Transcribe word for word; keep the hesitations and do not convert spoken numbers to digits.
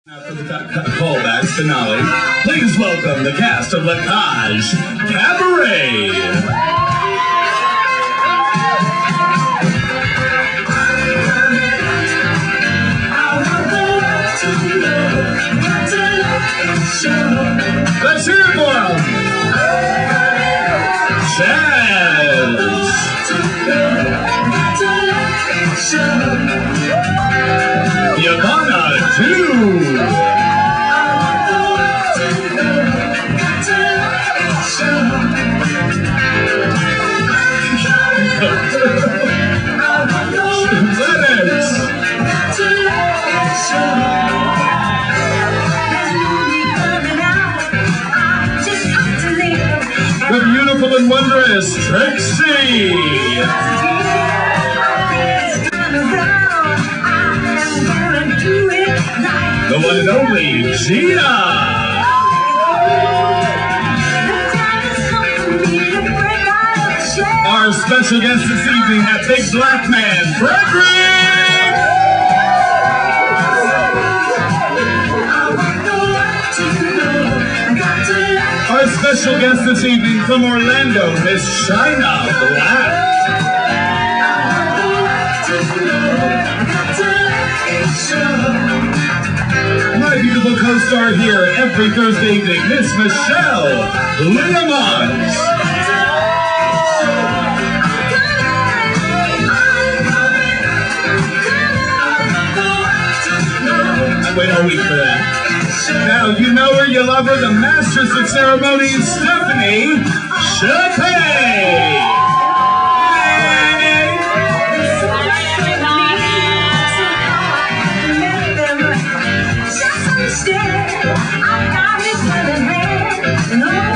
After the callback finale, please welcome the cast of La Cage Cabaret. Let's hear it for him. Chaz. Yvonne, too. The beautiful and wondrous Trixie. The one and only Gina. Our special guest this evening, that big black man, Frederick. Our special guest this evening from Orlando, Miss China Black. My beautiful co-star here every Thursday evening, Miss Michelle Leamons. I wait all week for that. Now, you know her, you love her, the Mistress of Ceremonies, Stephanie Chappé. I got it in hand, and